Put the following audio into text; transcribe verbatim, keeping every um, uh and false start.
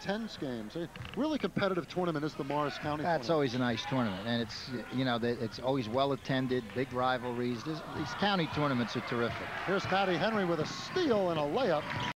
tens games. A really competitive tournament is the Morris County That's tournament. always a nice tournament, and it's, you know, it's always well attended, big rivalries. This, these county tournaments are terrific. Here's Matty Henry with a steal and a layup.